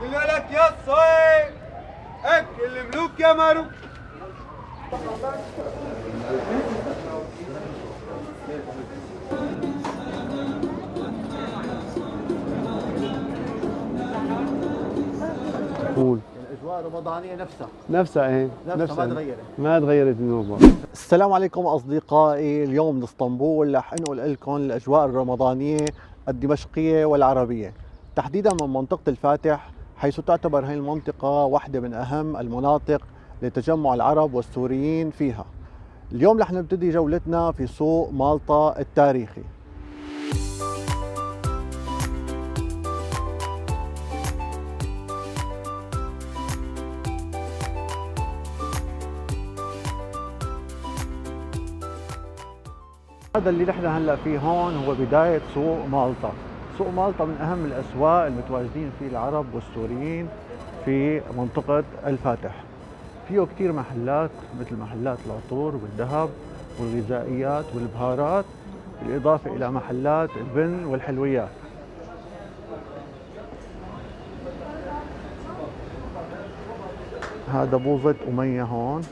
قل لك يا الصيف اكل الملوك يا مارو. قول. الاجواء الرمضانيه نفسها ايه نفسها ما تغيرت. ما تغيرت النوبه. السلام عليكم اصدقائي، اليوم من اسطنبول رح انقل لكم الاجواء الرمضانيه الدمشقيه والعربيه، تحديدا من منطقه الفاتح، حيث تعتبر هذه المنطقه واحده من اهم المناطق لتجمع العرب والسوريين فيها. اليوم رح نبتدي جولتنا في سوق مالطا التاريخي. هذا اللي نحن هلا فيه هون هو بداية سوق مالطا. سوق مالطا من أهم الأسواق المتواجدين فيه العرب والسوريين في منطقة الفاتح. فيه كثير محلات مثل محلات العطور والذهب والغذائيات والبهارات، بالإضافة إلى محلات البن والحلويات. هذا بوظة أمية هون،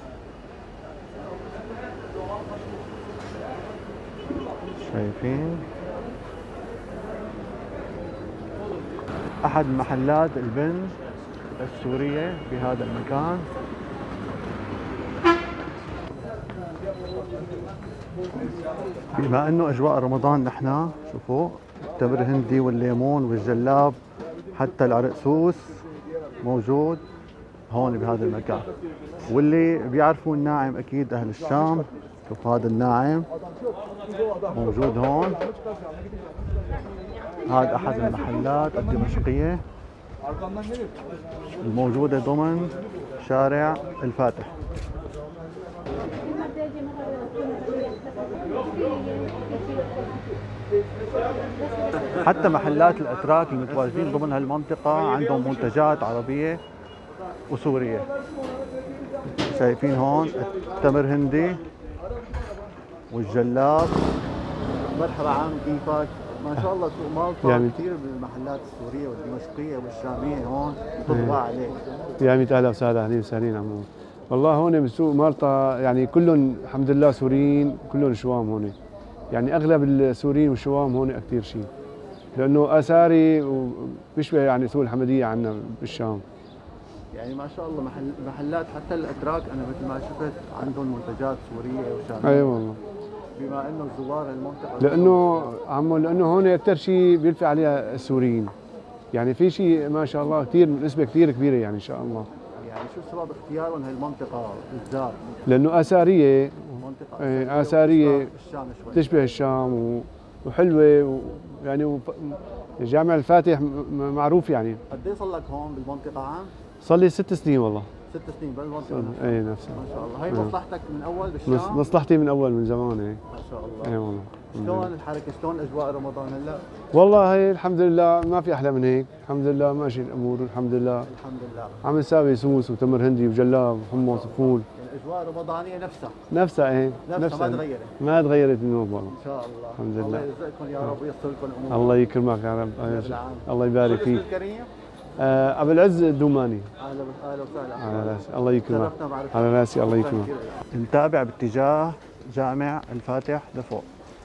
شايفين؟ أحد محلات البن السورية في هذا المكان. بما أنه أجواء رمضان نحن شوفوا التمر الهندي والليمون والجلاب، حتى العرقسوس موجود هون بهذا المكان. واللي بيعرفوا الناعم أكيد أهل الشام، شوف هذا الناعم موجود هون. هذا أحد المحلات الدمشقية الموجودة ضمن شارع الفاتح. حتى محلات الأتراك المتواجدين ضمن هالمنطقة عندهم منتجات عربية وسورية. شايفين هون التمر هندي والجلاب. مرحبا عم، كيفك؟ ما شاء الله سوق مالطا يعني كثير من المحلات السورية والدمشقية والشامية هون تطغى عليك. يا ميت أهلا وسهلا، أهلين وسهلين عمو. والله هون بسوق مالطا يعني كلهم الحمد لله سوريين، كلهم شوام هون. يعني أغلب السوريين والشوام هون كثير شيء، لأنه آثاري وبيشبه يعني سوق الحمدية عندنا بالشام. يعني ما شاء الله محلات حتى الأتراك أنا مثل ما شفت عندهم منتجات سورية وشامية. أي والله. بما انه الزوار المنطقه لانه عمو لانه هون اكثر شيء بيلفي عليها السوريين، يعني في شيء ما شاء الله كثير نسبه كثير كبيره يعني ان شاء الله. يعني شو سبب اختيارهم هالمنطقه بالذات؟ لانه اثريه، منطقه اثريه الشام شوي، تشبه الشام وحلوه يعني جامع الفاتح معروف يعني. قد ايه صار لك هون بالمنطقه عام؟ صار لي 6 سنين والله. 6 سنين بالمنطقه نفسها؟ اي نفسها. ما شاء الله. هي مصلحتك من اول بالشام؟ مصلحتي من اول من زمان. اي ما شاء الله. اي والله. شلون الحركه؟ شلون اجواء رمضان هلا؟ والله هي الحمد لله ما في احلى من هيك، الحمد لله ماشي الامور الحمد لله. الحمد لله. عم نساوي سوس وتمر هندي وجلاب وحمص وفول. الاجواء الرمضانيه نفسها ايه نفسها ما تغيرت. ما تغيرت النوبه والله. ان شاء الله. الحمد لله. الله يرزقكم يا رب وييسر لكم الامور. الله يكرمك يا رب. الله يبارك فيك. الكريم؟ ابو العز الدوماني. اهلا وسهلا. على راسي. الله يكرمك. على راسي. الله يكرمك. نتابع باتجاه جامع الفاتح لفوق.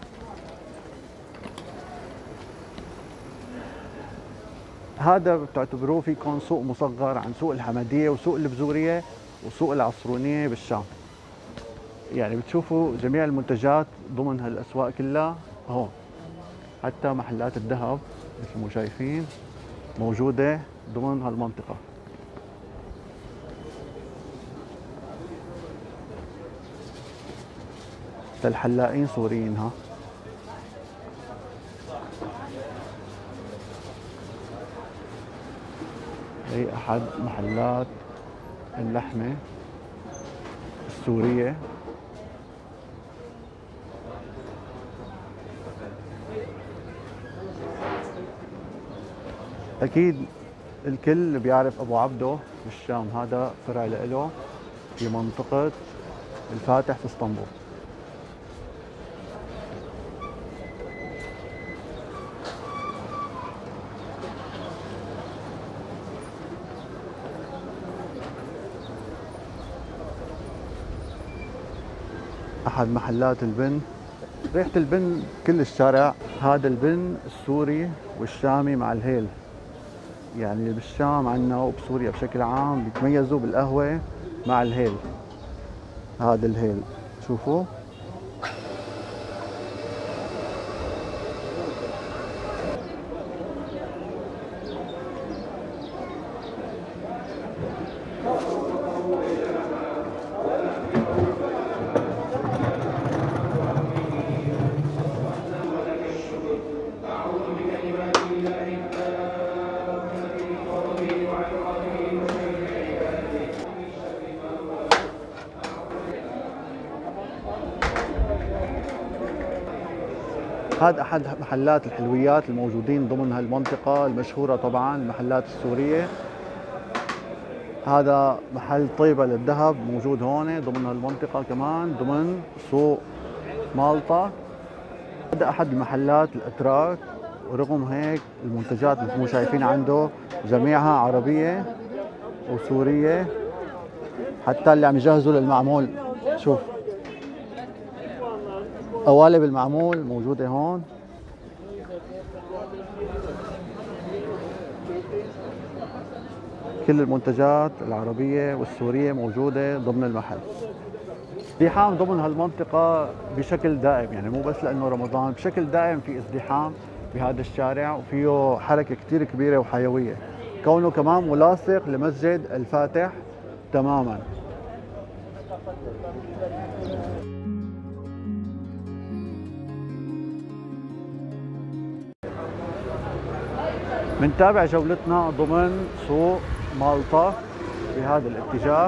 هذا بتعتبروه فيكم سوق مصغر عن سوق الحمدية وسوق البزورية وسوق العصرونية بالشام. يعني بتشوفوا جميع المنتجات ضمن هالأسواق كلها هون. حتى محلات الذهب مثل ما شايفين موجودة ضمن هالمنطقة. الحلاقين سوريين ها. هي أحد محلات اللحمة السورية. أكيد الكل بيعرف أبو عبده بالشام، هذا فرع له في منطقة الفاتح في اسطنبول. أحد محلات البن. ريحة البن كل الشارع. هذا البن السوري والشامي مع الهيل. يعني بالشام عنا وبسوريا بشكل عام بيتميزوا بالقهوة مع الهيل. هذا الهيل شوفوا. هذا أحد محلات الحلويات الموجودين ضمن هالمنطقة المشهورة طبعا المحلات السورية. هذا محل طيبة للذهب موجود هون ضمن هالمنطقة كمان ضمن سوق مالطا. هذا أحد المحلات الأتراك، ورغم هيك المنتجات مثل ما شايفين عنده جميعها عربية وسورية، حتى اللي عم يجهزوا للمعمول. شوف قوالب المعمول موجودة هون. كل المنتجات العربية والسورية موجودة ضمن المحل. ازدحام ضمن هالمنطقة بشكل دائم، يعني مو بس لأنه رمضان، بشكل دائم في ازدحام بهذا الشارع وفيه حركة كتير كبيرة وحيوية، كونه كمان ملاصق لمسجد الفاتح تماما. منتابع جولتنا ضمن سوق مالطا بهذا الاتجاه.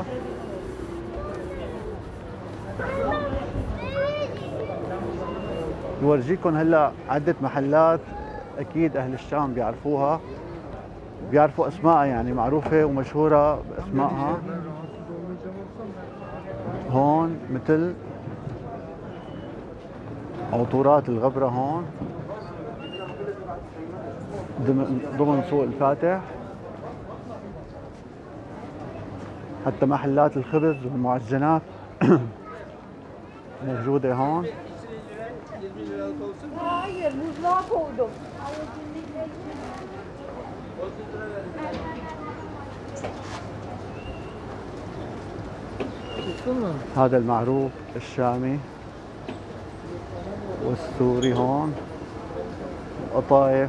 بورجيكم هلا عدة محلات اكيد اهل الشام بيعرفوها، بيعرفوا اسمائها، يعني معروفة ومشهورة باسمائها. هون مثل عطورات الغبرة هون ضمن سوق الفاتح. حتى محلات الخبز والمعجنات موجودة هون. هذا المعروف الشامي والسوري هون، قطايف.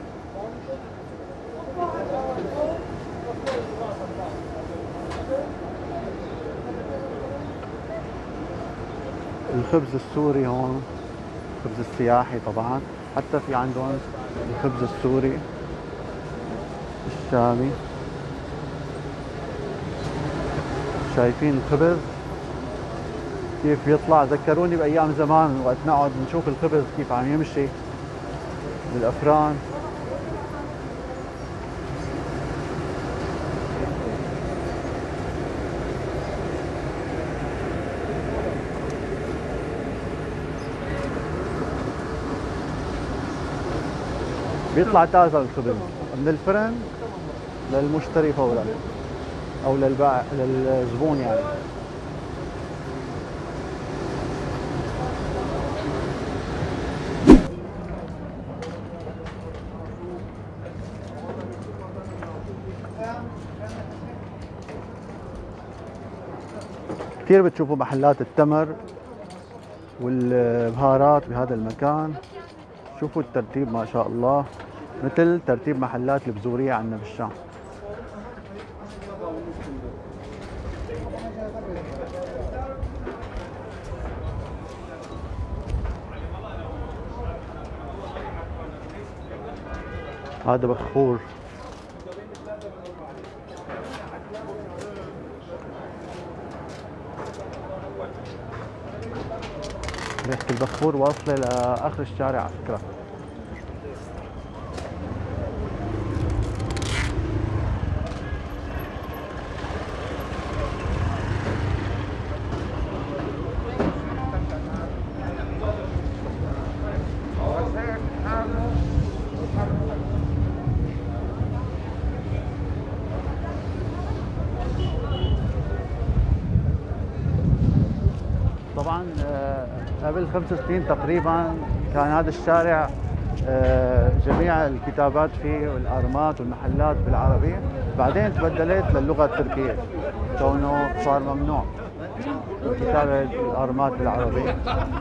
الخبز السوري هون، الخبز السياحي طبعا، حتى في عندهم الخبز السوري الشامي. شايفين الخبز كيف يطلع؟ ذكروني بايام زمان وقت نقعد نشوف الخبز كيف عم يمشي بالافران. بيطلع تازة الخبز من الفرن للمشتري فورا او للبائع للزبون يعني. كثير بتشوفوا محلات التمر والبهارات بهذا المكان. شوفوا الترتيب ما شاء الله، مثل ترتيب محلات البزورية عندنا بالشام. هذا بخور. ريحة البخور واصلة لآخر الشارع على فكرة. طبعا قبل 5 سنين تقريبا كان هذا الشارع جميع الكتابات فيه والارمات والمحلات بالعربية، بعدين تبدلت للغة التركية كونه صار ممنوع كتابة الارمات بالعربية.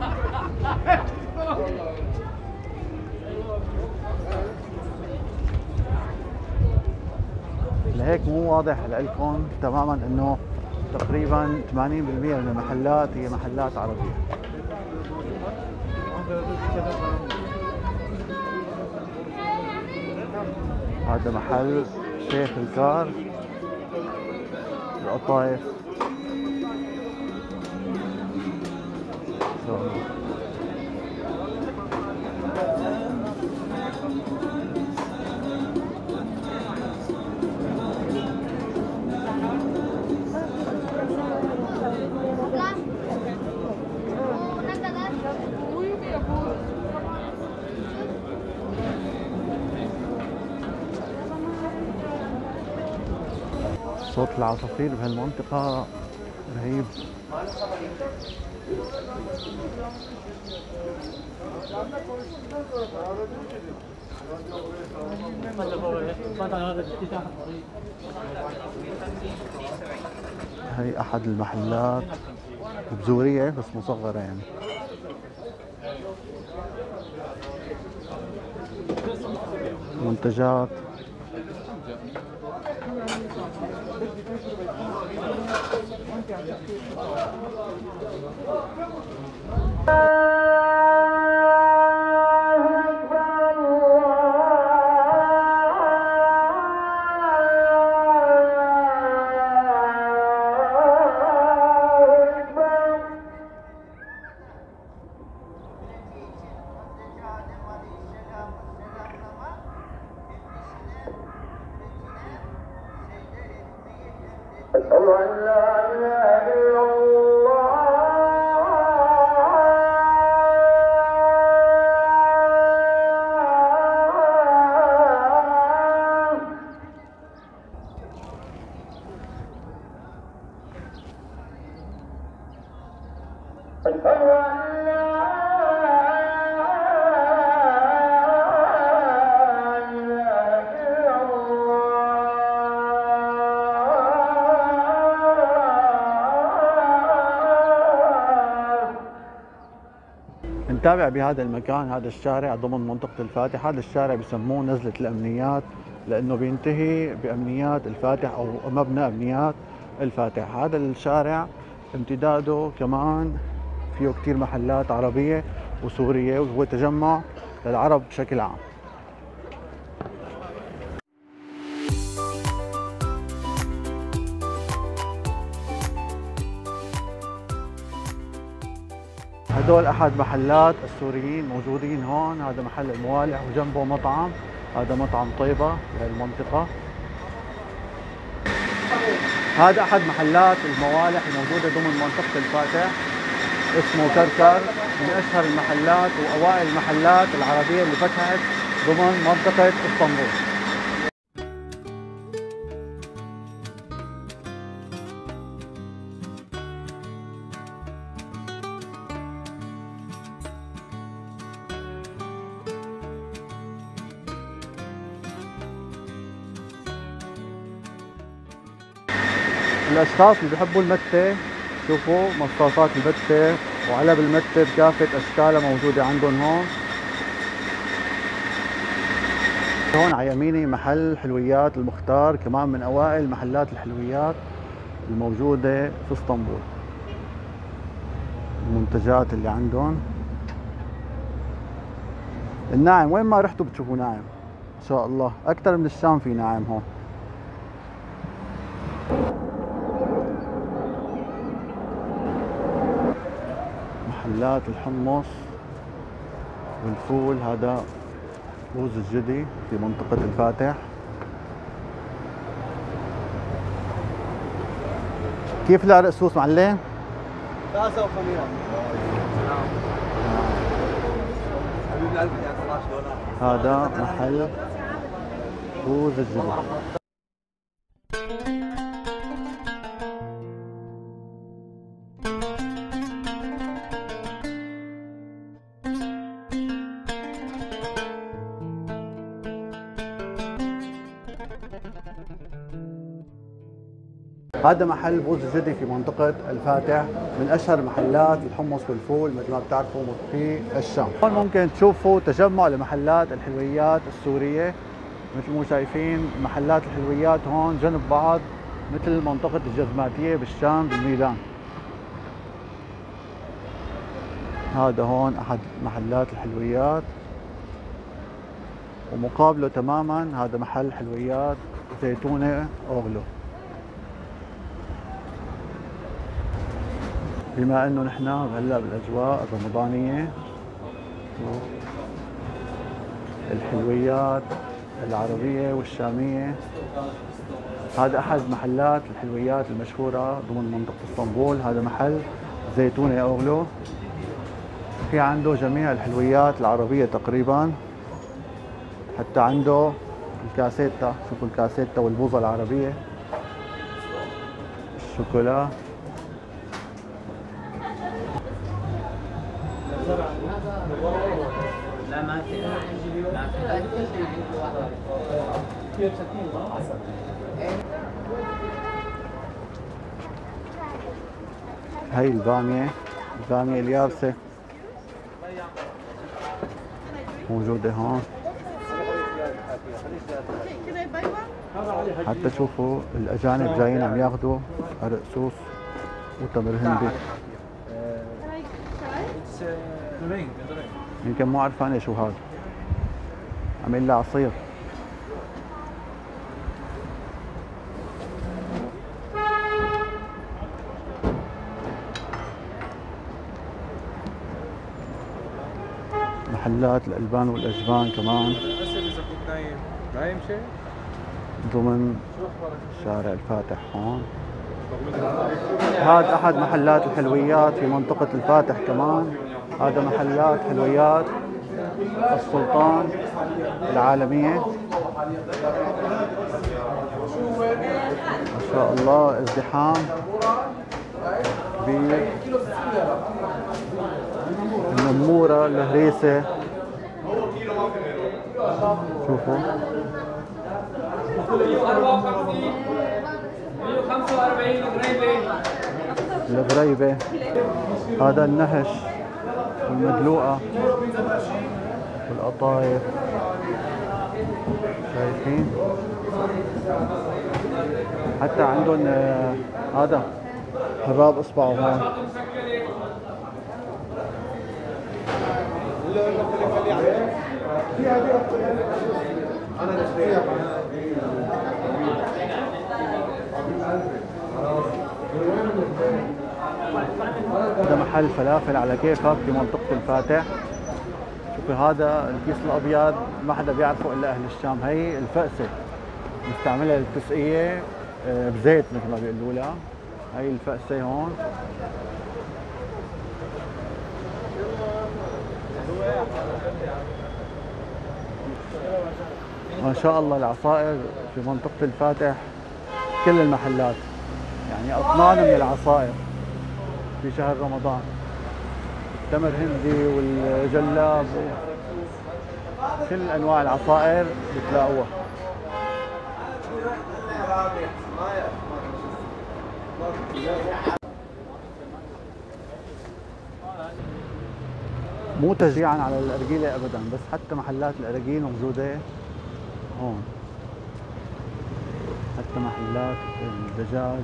لهيك مو واضح لكم تماما انه تقريبا 80% من المحلات هي محلات عربية. هذا محل شيخ الكار القطايف. صوت العصافير بهالمنطقة رهيب. هي أحد المحلات بزورية بس مصغرة يعني. منتجات نتابع بهذا المكان. هذا الشارع ضمن منطقة الفاتح. هذا الشارع بسموه نزلة الأمنيات لأنه بينتهي بأمنيات الفاتح أو مبنى أمنيات الفاتح. هذا الشارع امتداده كمان فيه كتير محلات عربية وسورية وهو تجمع للعرب بشكل عام. هدول أحد محلات السوريين موجودين هون. هذا محل الموالح وجنبه مطعم. هذا مطعم طيبة بهالمنطقة. هذا أحد محلات الموالح الموجودة ضمن منطقة الفاتح اسمه كركر، من أشهر المحلات وأوائل المحلات العربية اللي فتحت ضمن منطقة اسطنبول. الأشخاص اللي بيحبوا المتة شوفوا مصاصات المتة وعلب المتة بكافة أشكالها موجودة عندهم هون. هون على يميني محل حلويات المختار، كمان من أوائل محلات الحلويات الموجودة في اسطنبول. المنتجات اللي عندهم الناعم، وين ما رحتوا بتشوفوا ناعم إن شاء الله. أكثر من الشام في ناعم هون. محلات الحمص والفول. هذا بوز الجدي في منطقة الفاتح. كيف العرق سوس معلم؟ 3 وخميرة. حبيبي قلبي يا صلاح شلونك؟ هذا محل بوز الجدي. هذا محل بوز الجدي في منطقة الفاتح، من أشهر محلات الحمص والفول مثل ما بتعرفوا في الشام. هون ممكن تشوفوا تجمع لمحلات الحلويات السورية، مثل ما شايفين محلات الحلويات هون جنب بعض مثل منطقة الجزماتية بالشام بالميدان. هذا هون أحد محلات الحلويات، ومقابله تماما هذا محل حلويات زيتونة أوغلو. بما انه نحن هلا بالاجواء الرمضانيه، الحلويات العربيه والشاميه، هذا احد محلات الحلويات المشهوره ضمن منطقه اسطنبول. هذا محل زيتونه اوغلو، في عنده جميع الحلويات العربيه تقريبا، حتى عنده الكاسيتا. شوفوا الكاسيتا والبوظه العربيه، الشوكولا. لا ما في هاي البامية اليابسة موجودة هون. حتى شوفوا الأجانب جايين عم ياخذوا رقصوص وتمر هندي. يمكن مو عرفانة شو هذا، عمل لها عصير. محلات الألبان والأجبان كمان ضمن شارع الفاتح هون. هذا أحد محلات الحلويات في منطقة الفاتح كمان. هذا محلات حلويات السلطان العالمية. ما شاء الله ازدحام بالنمورة الهريسة. شوفوا 145 الغريبة. هذا النهش والمدلوقة والقطايف، شايفين؟ حتى عندهم هذا حراب اصبعه هون. هذا محل فلافل على كيفك في منطقة الفاتح. شوفوا هذا الكيس الابيض ما حدا بيعرفه الا اهل الشام. هي الفأسة مستعملة للتسقية بزيت مثل ما بيقولوا لها. هي الفأسة هون. ما شاء الله العصائر في منطقة الفاتح كل المحلات، يعني أطنان من العصائر في شهر رمضان. التمر هندي والجلاب، كل أنواع العصائر بتلاقوها. مو تشجيعا على الأرجيلة أبدا، بس حتى محلات الأراجيل موجودة هون، حتى محلات الدجاج.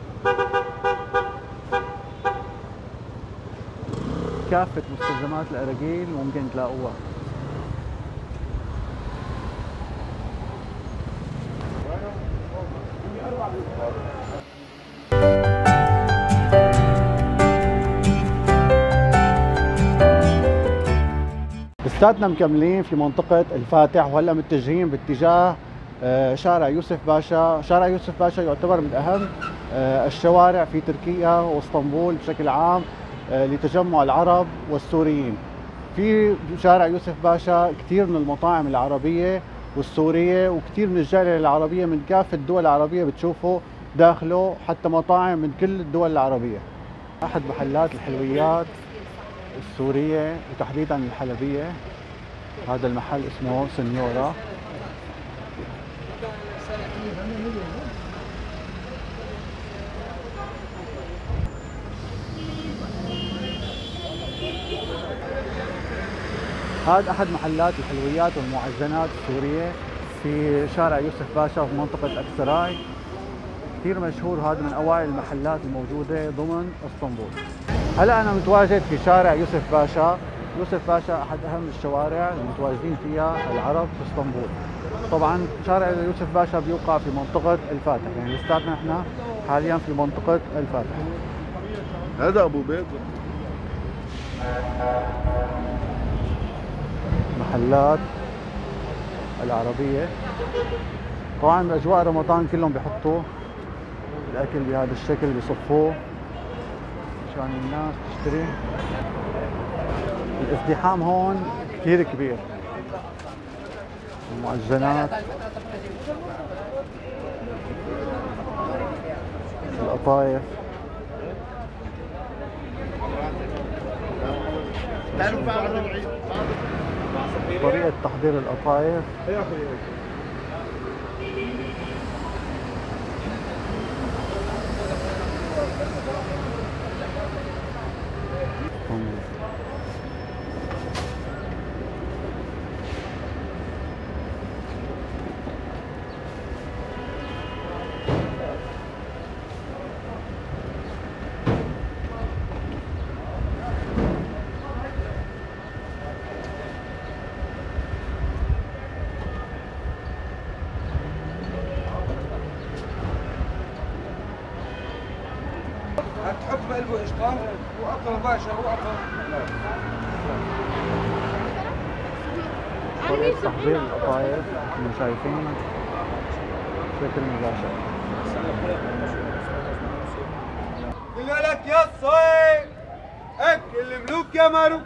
كافة مستلزمات الأراجيل ممكن تلاقوها. لساتنا مكملين في منطقة الفاتح، وهلا متجهين باتجاه شارع يوسف باشا. شارع يوسف باشا يعتبر من أهم الشوارع في تركيا واسطنبول بشكل عام لتجمع العرب والسوريين. في شارع يوسف باشا كثير من المطاعم العربية والسورية، وكثير من الجالية العربية من كافة الدول العربية بتشوفوا داخله، حتى مطاعم من كل الدول العربية. أحد محلات الحلويات السورية وتحديدا الحلبية. هذا المحل اسمه سنيورا. هذا أحد محلات الحلويات والمعجنات السورية في شارع يوسف باشا في منطقة أكسراي. كثير مشهور، هذا من أوائل المحلات الموجودة ضمن اسطنبول. هلا أنا متواجد في شارع يوسف باشا. يوسف باشا أحد أهم الشوارع المتواجدين فيها العرب في اسطنبول. طبعا شارع يوسف باشا بيوقع في منطقة الفاتح، يعني لساتنا احنا حاليا في منطقة الفاتح. هذا ابو بيت. محلات العربية. طبعا بأجواء رمضان كلهم بيحطوا الأكل بهذا الشكل، بيصفوه عشان الناس تشتري. الازدحام هون كثير كبير. المعجنات، القطايف، طريقة تحضير القطايف. تحط بقلبه اشقار واقرا باشا واقرا. طريقة تحضير القطايف كما شايفين بشكل مباشر. قل لك يا الصيف اكل الملوك يا مارو.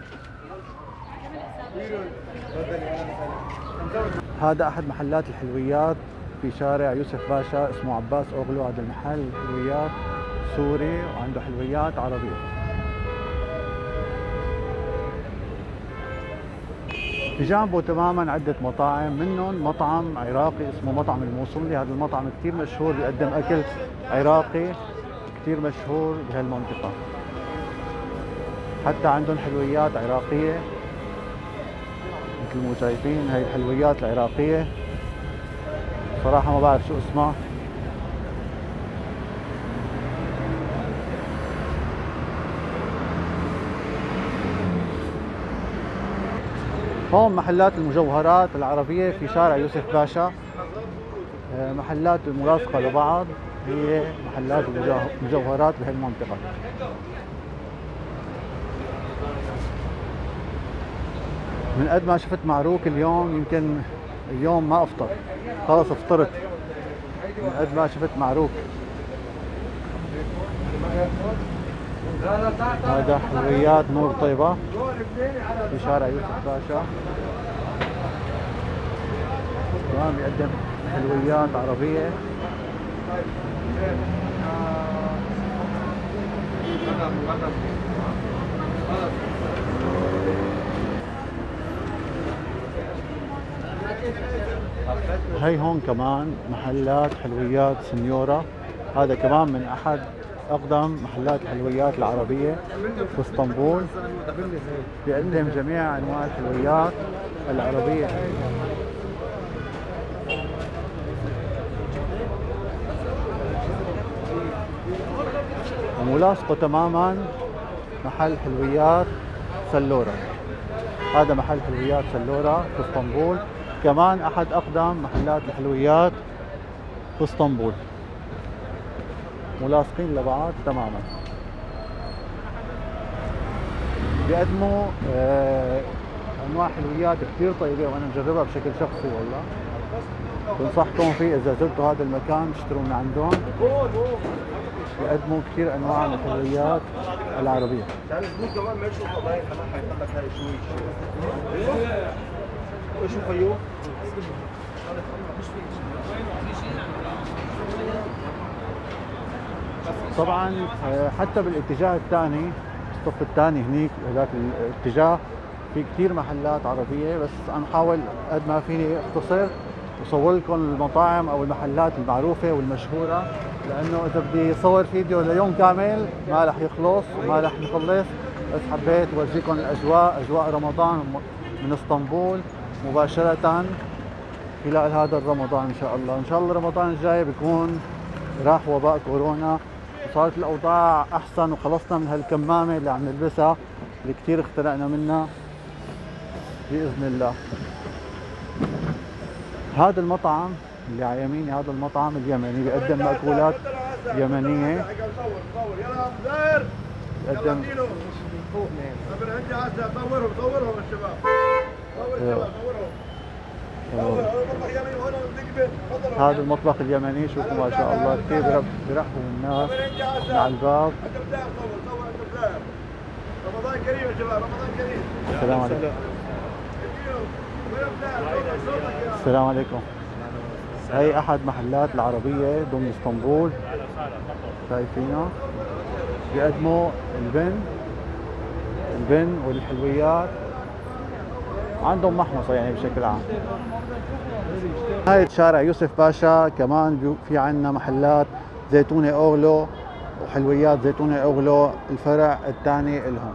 هذا أحد محلات الحلويات في شارع يوسف باشا، اسمه عباس أوغلو. هذا المحل حلويات سوري وعنده حلويات عربية. بجانبه تماما عدة مطاعم، منهم مطعم عراقي اسمه مطعم الموصلي. هذا المطعم كثير مشهور، بيقدم أكل عراقي كثير مشهور بهالمنطقة. حتى عندهم حلويات عراقية مثل ما شايفين. هاي الحلويات العراقية صراحة ما بعرف شو اسمها. هون محلات المجوهرات العربية في شارع يوسف باشا. محلات ملاصقة لبعض، هي محلات المجوهرات بهالمنطقة. من قد ما شفت معروك اليوم، يمكن اليوم ما افطر، خلص افطرت من قد ما شفت معروك. هذا حلويات نور طيبة في شارع يوسف باشا، كمان بيقدم حلويات عربية. هي هون كمان محلات حلويات سنيورا. هذا كمان من أحد أقدم محلات الحلويات العربية في اسطنبول، بيقدم جميع أنواع الحلويات العربية. وملاصقه تماما محل حلويات سلورة. هذا محل حلويات سلورة في اسطنبول، كمان أحد أقدم محلات الحلويات في اسطنبول، ملاصقين لبعض تماما. بيقدموا انواع حلويات كثير طيبه وانا مجربها بشكل شخصي والله. بنصحكم فيه اذا زرتوا هذا المكان تشتروا من عندهم. بيقدموا كثير انواع من الحلويات العربيه. يعني زبون كمان ما يشوف قضايا كمان حيقول لك هاي شوي شو ايش خيو؟ طبعا حتى بالاتجاه الثاني، الصف الثاني هنيك هذاك الاتجاه، في كثير محلات عربيه، بس انا حاول قد ما فيني اختصر وصور لكم المطاعم او المحلات المعروفه والمشهوره، لانه اذا بدي صور فيديو ليوم كامل ما رح يخلص وما رح نخلص، بس حبيت اورجيكم الاجواء، اجواء رمضان من اسطنبول مباشرة خلال هذا الرمضان ان شاء الله. ان شاء الله رمضان الجاي بيكون راح وباء كورونا وصارت الاوضاع احسن وخلصنا من هالكمامة اللي عم نلبسها اللي كثير اخترقنا منها باذن الله. هذا المطعم اللي على يميني هذا المطعم اليمني بيقدم مأكولات يمنية. بيقدم هذا المطبخ اليمني. شوفوا ما شاء الله كثير بيرحبوا الناس مع الباب. رمضان كريم يا شباب، رمضان كريم. السلام عليكم. السلام عليكم. هي احد محلات العربية ضمن اسطنبول، شايفينه بيقدموا البن والحلويات، عندهم محمصة يعني بشكل عام. هاي شارع يوسف باشا كمان في عندنا محلات زيتونة أغلو وحلويات زيتونة أغلو الفرع الثاني لهم.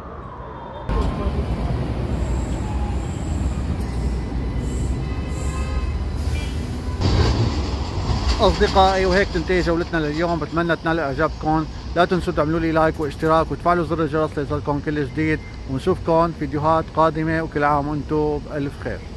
أصدقائي وهيك تنتهي جولتنا لليوم، بتمنى تنال إعجابكم. لا تنسوا تعملوا لي لايك واشتراك وتفعلوا زر الجرس ليصلكم كل جديد، ونشوفكم فيديوهات قادمة، وكل عام وانتم بألف خير.